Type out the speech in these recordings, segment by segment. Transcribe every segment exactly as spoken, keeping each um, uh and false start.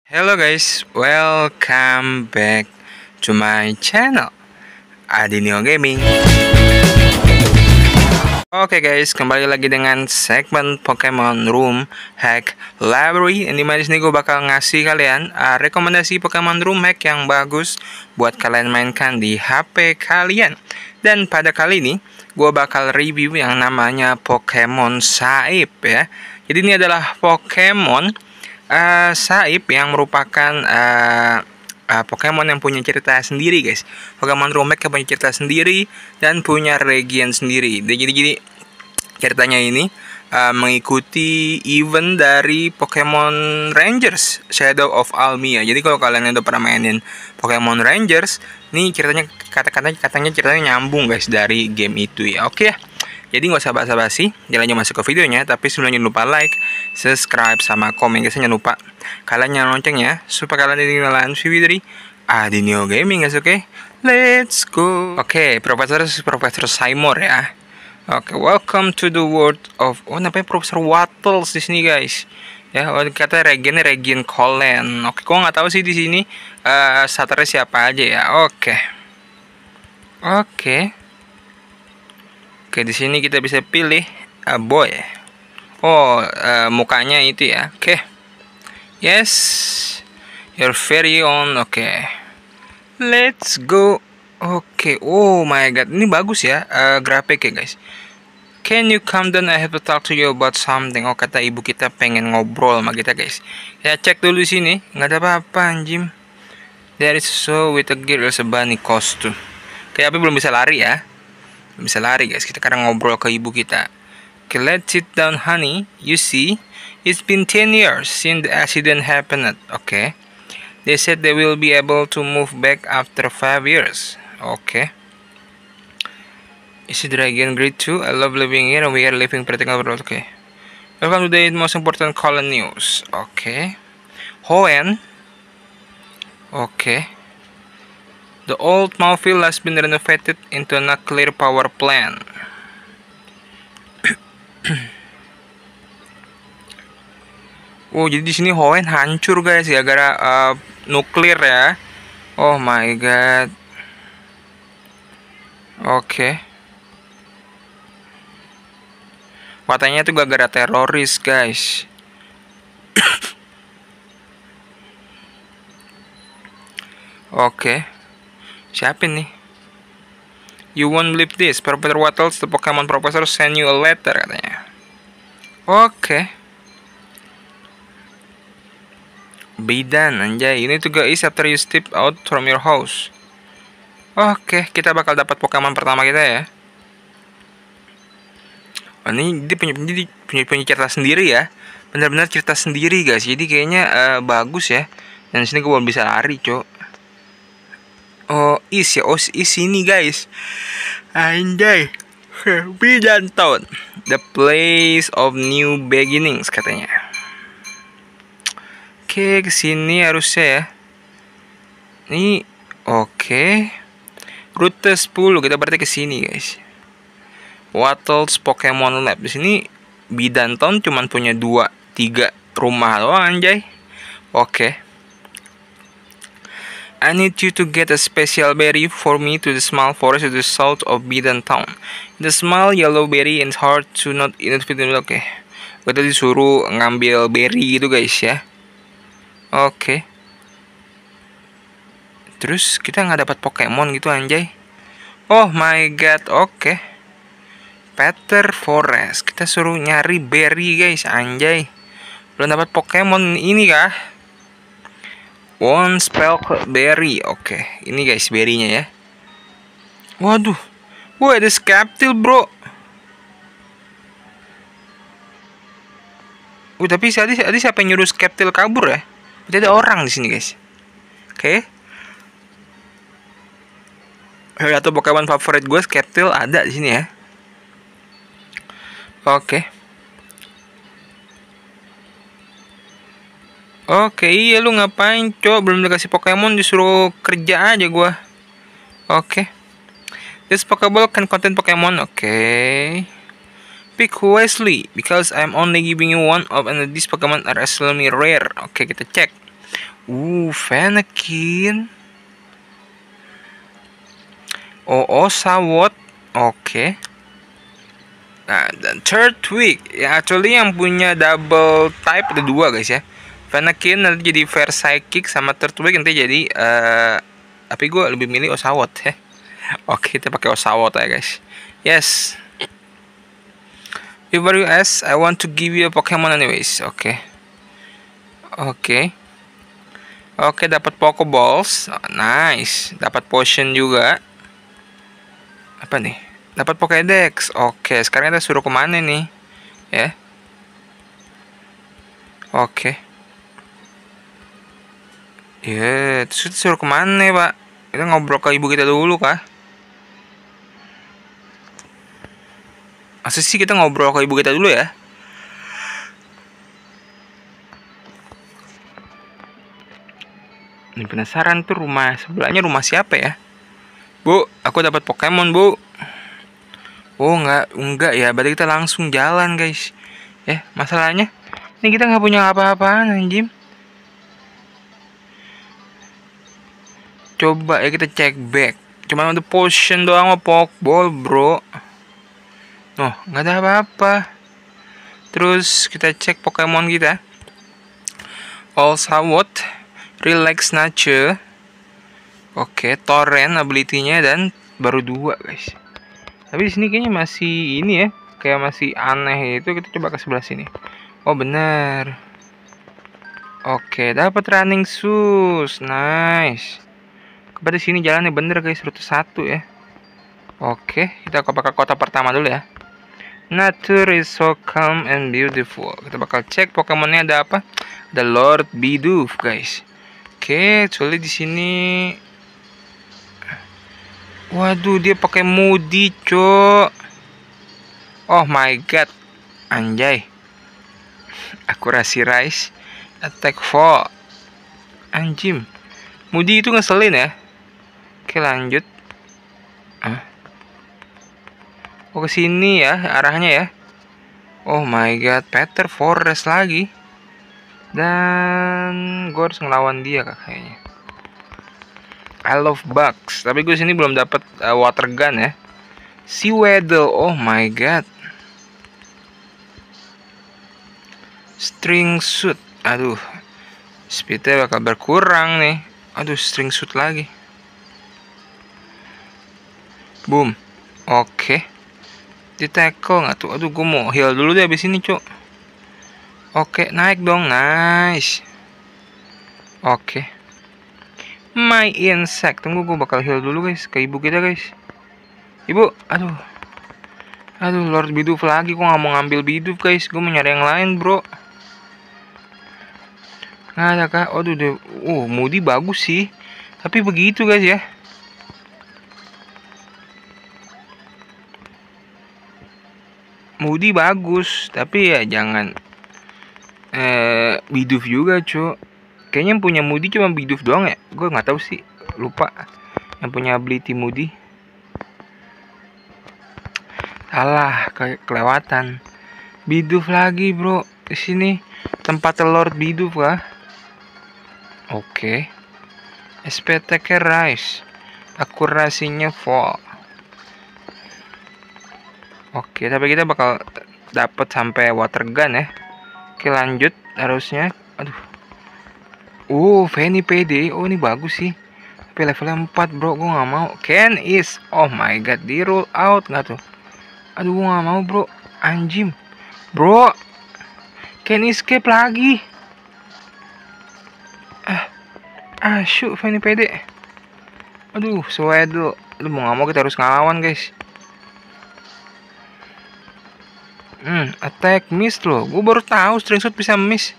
Hello guys, welcome back to my channel Adinio Gaming. Oke guys, kembali lagi dengan segmen Pokemon Room Hack Library. Yang dimana disini gue bakal ngasih kalian uh, rekomendasi Pokemon Room Hack yang bagus buat kalian mainkan di H P kalian. Dan pada kali ini gue bakal review yang namanya Pokemon Saip ya. Jadi ini adalah Pokemon uh, Saip yang merupakan uh, uh, Pokemon yang punya cerita sendiri guys. Pokemon Room Hack yang punya cerita sendiri dan punya region sendiri. Jadi jadi ceritanya ini uh, mengikuti event dari Pokemon Rangers Shadow of Almia. Jadi kalau kalian udah pernah mainin Pokemon Rangers, nih ceritanya kata-katanya katanya ceritanya nyambung guys dari game itu ya. Oke ya. Jadi nggak usah basa-basi, jalan aja masuk ke videonya. Tapi sebelumnya jangan lupa like, subscribe, sama komen guys. Jangan lupa kalian nyalain loncengnya supaya kalian tidak ketinggalan video dari Adinio Gaming guys. Oke, okay? Let's go. Oke, okay, Profesor Profesor Seymour ya. Oke, okay, welcome to the world of oh namanya Profesor Wattles di sini guys. Ya, oh, kata regionnya region Colin. Oke, okay, gua nggak tahu sih di sini uh, starternya siapa aja ya. Oke, okay. oke. Okay. Oke, di sini kita bisa pilih uh, boy. Oh, uh, mukanya itu ya. Oke. Okay. Yes. Your very own. Oke. Okay. Let's go. Oke. Okay. Oh my god, ini bagus ya uh, grafiknya guys. Can you come down? I have to talk to you about something. Oh, kata ibu kita pengen ngobrol sama kita guys. Ya cek dulu di sini. Nggak ada apa-apa anjim. There is so with a girl as a bunny costume. Kayak apa belum bisa lari ya. Bisa lari guys, kita kadang ngobrol ke ibu kita. Okay, let's sit down honey. You see, it's been ten years since the accident happened. Okay, they said they will be able to move back after five years. Okay, is it dragon great too? I love living here and we are living pretty comfortable. Okay, welcome to the most important Colin news. Okay, Hoenn. Okay, the old Mauville has been renovated into a nuclear power plant. Oh, jadi di sini Hoenn hancur guys ya gara uh, nuklir ya. Oh my god. Oke. Okay. Katanya itu gara-gara teroris guys. Oke. Okay. Siapa nih? You won't believe this. Professor Wattles, the Pokemon Professor, send you a letter katanya. Oke. Okay. Bidan anjay. Ini tuh guys after you step out from your house. Oke, okay, kita bakal dapat Pokemon pertama kita ya. Oh, ini dia punya, punya, punya, punya cerita sendiri ya. Benar-benar cerita sendiri guys. Jadi kayaknya uh, bagus ya. Dan sini gue belum bisa lari, cok. Oh, is ya, oh is ini guys. Anjay. Bidan Town, the place of new beginnings katanya. Oke, kesini harusnya ya. Ini oke. Rute sepuluh kita berarti kesini guys. Wattles Pokemon Lab. Di sini Bidan Town cuman punya dua, tiga rumah doang anjay. Oke. I need you to get a special berry for me to the small forest to the south of Bidan Town. The small yellow berry and hard to not identify. Oke. Okay. Kita disuruh ngambil berry gitu guys ya. Oke. Okay. Terus kita nggak dapat Pokemon gitu anjay. Oh my god. Oke. Okay. Peter Forest. Kita suruh nyari berry guys anjay. Belum dapat Pokemon ini kah? One spell berry. Oke, okay. Ini guys berrynya ya. Waduh. Wah, ada Sceptile, bro. Uh, tapi tadi tadi siapa yang nyuruh Sceptile kabur ya? Berarti ada orang di sini, guys. Oke. Okay. Atau Pokemon favorit gue Sceptile ada di sini ya. Oke. Okay. Oke, iya lu ngapain, cok? Belum dikasih Pokemon disuruh kerja aja gua. Oke. This Pokeball can contain Pokemon. Oke. Pick wisely because I'm only giving you one of and these Pokemon are extremely rare. Oke, kita cek. Uh, Fennekin. Oh, Oshawott. Oke. Nah, dan Turtwig. Ya, actually yang punya double type ada dua guys ya. Fennekin nanti jadi Fair Psychic, sama Turtwig nanti jadi uh, tapi gue lebih milih Oshawott ya. Oke, kita pakai Oshawott ya guys. Yes. Before you ask, I want to give you a Pokemon anyways. Oke. Oke. Oke, dapat Pokeballs. Oh, nice. Dapat potion juga. Apa nih? Dapat Pokédex. Oke, sekarang kita suruh kemana nih? Ya. Oke. Ya, terus kita suruh kemana Pak? Kita ngobrol ke ibu kita dulu kah? Masa sih kita ngobrol ke ibu kita dulu ya? Ini penasaran tuh rumah sebelahnya rumah siapa ya? Bu, aku dapat Pokemon bu. Oh nggak, enggak ya. Berarti kita langsung jalan guys. Ya, masalahnya ini kita nggak punya apa-apaan anjim. Coba ya kita cek back. Cuma untuk potion doang sama Pokeball bro. Oh nggak ada apa-apa. Terus kita cek Pokemon kita. Oshawott, Relax Nature. Oke, Torrent ability-nya dan baru dua guys. Tapi di sini kayaknya masih ini ya, kayak masih aneh itu. Kita coba ke sebelah sini. Oh benar. Oke, dapat running shoes, nice. Kepada sini jalannya bener guys, rute satu ya. Oke, kita ke kota pertama dulu ya. Nature is so calm and beautiful. Kita bakal cek Pokemonnya ada apa. Ada Lord Bidoof guys. Oke, soalnya di sini. Waduh, dia pakai Moody, cok. Oh my god. Anjay. Akurasi Rise. Attack Fall. Anjim. Moody itu ngeselin ya. Oke, lanjut. Ah. Oh, ke sini ya arahnya ya. Oh my god, Peter Forest lagi. Dan gue harus ngelawan dia kayaknya. I love bugs, tapi gue sini belum dapat uh, water gun ya. Sewaddle, oh my god. String suit, aduh, speednya bakal berkurang nih. Aduh, string suit lagi. Boom, oke. Okay. Di tackle nggak tuh? Aduh, gue mau heal dulu deh abis ini cuk. Oke, okay, naik dong, nice. Oke. Okay. My insect. Tunggu, gue bakal heal dulu guys ke ibu kita guys. Ibu, aduh. Aduh, Lord Bidoof lagi. Gue gak mau ngambil Bidoof guys. Gue mau nyari yang lain bro. Nggak ada kah? Aduh, deh. Uh, Moody bagus sih. Tapi begitu guys ya. Moody bagus. Tapi ya jangan eh, Bidoof juga cuy. Kayaknya yang punya Moody cuma Bidoof doang ya. Gue nggak tahu sih, lupa. Yang punya ability Moody. Salah, ke kelewatan. Bidoof lagi bro. Di sini tempat Lord Bidoof kah? Oke. S P T K Rise. Akurasinya Fall. Oke, tapi kita bakal dapat sampai water gun ya. Oke, lanjut harusnya. Aduh. Uh, Fanny P D. Oh, ini bagus sih. Tapi levelnya empat bro. Gue gak mau. Ken is. Oh my god. Di roll out gak tuh? Aduh, gue gak mau bro. Anjim. Bro. Ken escape lagi. Ah. Ah, shoot. Fanny P D. Aduh, Sewaddle. Lu mau gak mau kita harus ngelawan guys. Hmm, attack miss loh. Gue baru tahu string shot bisa miss.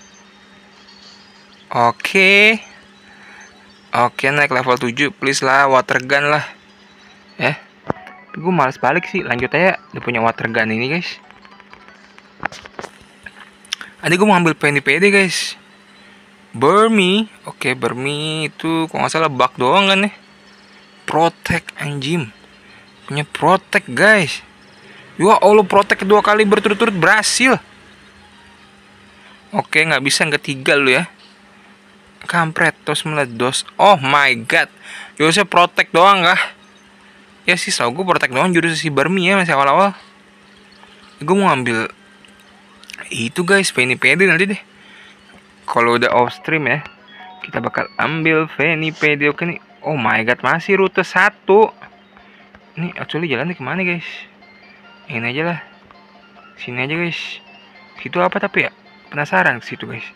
Oke. Oke, naik level tujuh. Please lah, water gun lah. Ya. Gue males balik sih. Lanjut aja. Udah punya water gun ini, guys. Ada gue mau ambil Penny P D, guys. Burmy. Oke, Burmy itu kalau nggak salah bug doang kan ya. Protect anjim. Punya protect, guys. Ya Allah, protect kedua kali berturut-turut berhasil. Oke, nggak bisa yang ketiga lu ya. Kampret, tos meledos. Oh my god. Jurusnya protect doang kah? Ya sih, tau gue protect doang jurus si Barmi ya masih awal-awal. Gue mau ambil itu guys, Fanny Pedi nanti deh. Kalau udah off stream ya, kita bakal ambil Fanny Pedi. Oke nih. Oh my god, masih rute satu. Ini actually jalan kemana guys? Ini aja lah. Sini aja guys. Situ apa tapi ya? Penasaran ke situ guys.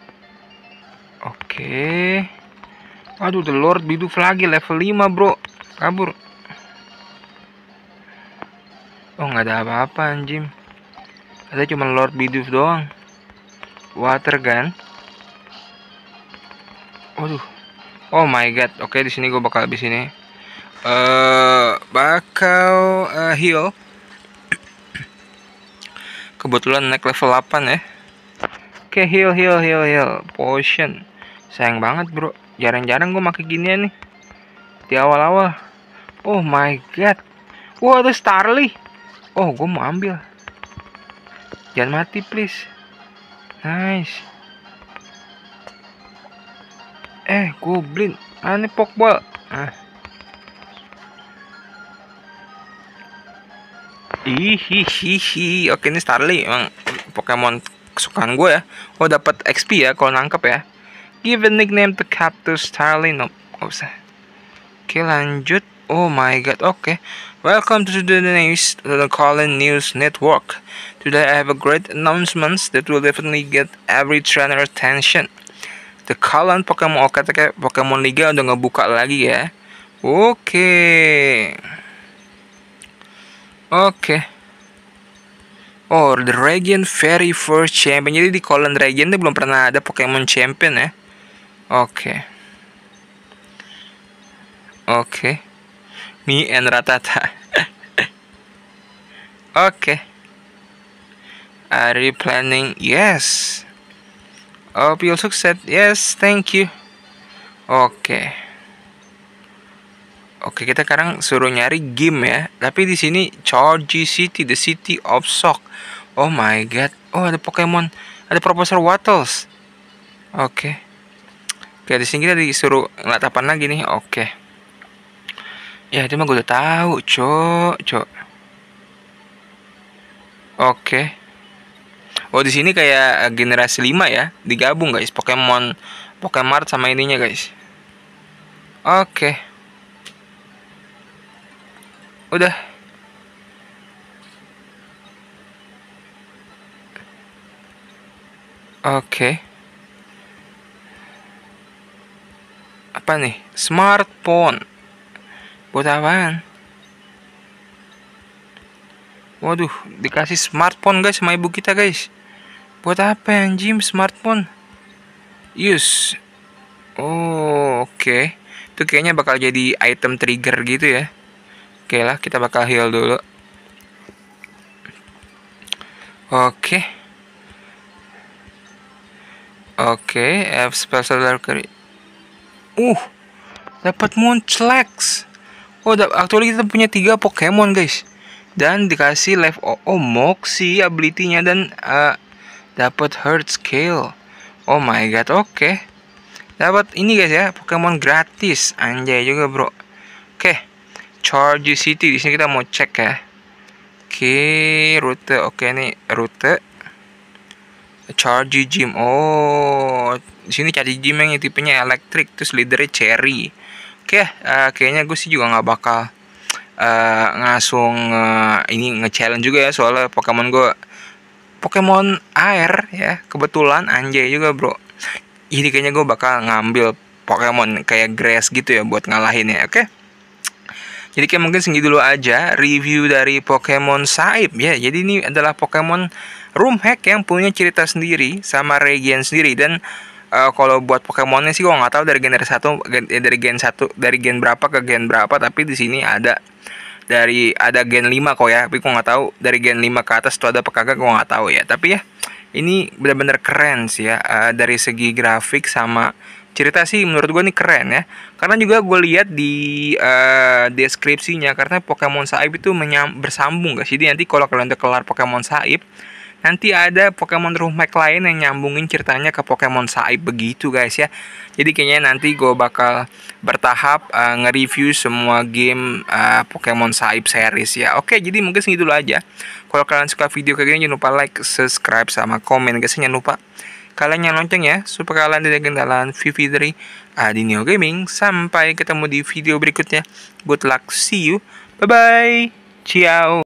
Oke. Aduh, The Lord Bidoof lagi level lima bro. Kabur. Oh nggak ada apa-apa anjim. Ada cuma Lord Bidoof doang. Water gun. Waduh. Oh my god. Oke, di sini gue bakal habis ini. Eh uh, bakal uh, heal. Kebetulan naik level delapan ya. Oke, heal heal heal heal potion. Sayang banget bro, jarang-jarang gue pakai ginian nih di awal-awal. Oh my god. Wah, ada Starly. Oh, gue mau ambil. Jangan mati please. Nice. Eh, goblin. Ah, ini pokeball. Ah. Hihihihi. Oke, ini Starly emang Pokemon kesukaan gue ya. Oh, dapat X P ya kalau nangkep ya. Give a nickname to Cactus Starly. Nope, gak usah. Oke, lanjut. Oh my god, oke. Welcome to the news, to the Colin News Network. Today I have a great announcement that will definitely get every trainer attention. The Colin Pokemon Oke, kayak Pokemon Liga udah ngebuka lagi ya. Oke. Oke. Oh, the Region very first champion. Jadi di Colin Region itu belum pernah ada Pokemon champion ya. Oke. Oke. Me and Ratata. Oke. Are you planning? Yes. Hope you'll succeed. Yes, thank you. Oke. Oke, kita sekarang suruh nyari game ya. Tapi di sini Chargy City, the city of shock. Oh my god. Oh, ada Pokemon. Ada Professor Wattles. Oke. Oke, di sini kita disuruh ngelatapan lagi nih. Oke. Ya, itu mah gue udah tahu, cok, cok. Oke. Oh, di sini kayak generasi lima ya, digabung guys, Pokemon Pokemart sama ininya guys. Oke. Udah. Oke. Apa nih? Smartphone. Buat apaan? Waduh, dikasih smartphone guys sama ibu kita guys. Buat apa anjing smartphone? Use. Oh, oke. Okay. Itu kayaknya bakal jadi item trigger gitu ya. Oke okay lah, kita bakal heal dulu. Oke. Okay. Oke, okay, F special darker. Uh, dapat Munchlax. Oh, actually kita punya tiga Pokemon guys. Dan dikasih life oh, oh Moxie ability-nya dan uh, dapat Heart Scale. Oh my god, oke. Okay. Dapat ini guys ya, Pokemon gratis. Anjay juga, bro. Oke. Okay. Chargy City di sini kita mau cek ya. Oke, okay, rute. Oke, okay, nih rute. Chargy Gym. Oh, di sini Chargy Gym yang tipenya elektrik, terus leadernya Cherry. Oke, okay, uh, kayaknya gue sih juga nggak bakal uh, ngasung uh, ini nge-challenge juga ya, soalnya Pokemon gue Pokemon air ya, kebetulan anjay juga bro. Jadi kayaknya gue bakal ngambil Pokemon kayak Grass gitu ya buat ngalahin ya, oke? Okay? Jadi kayak mungkin segitu dulu aja review dari Pokemon Saib ya. Jadi ini adalah Pokemon room hack yang punya cerita sendiri sama region sendiri. Dan uh, kalau buat Pokemonnya sih gue nggak tahu dari generasi satu, dari gen satu, dari gen berapa ke gen berapa. Tapi di sini ada dari ada gen lima kok ya. Tapi gue nggak tahu dari gen lima ke atas itu ada apa kagak, gue nggak tahu ya. Tapi ya ini benar-benar keren sih ya, uh, dari segi grafik sama cerita sih menurut gue nih keren ya. Karena juga gue lihat di uh, deskripsinya, karena Pokemon Saib itu menyam, bersambung guys. Jadi nanti kalau kalian udah kelar Pokemon Saib, nanti ada Pokemon Room Hack lain yang nyambungin ceritanya ke Pokemon Saib begitu guys ya. Jadi kayaknya nanti gue bakal bertahap uh, nge-review semua game uh, Pokemon Saib series ya. Oke, jadi mungkin segitu dulu aja. Kalau kalian suka video kayak gini jangan lupa like, subscribe, sama komen guys. Jangan lupa kalian yang lonceng ya, supaya kalian tidak ketinggalan video dari Adinio Gaming. Sampai ketemu di video berikutnya. Good luck, see you, bye bye, ciao.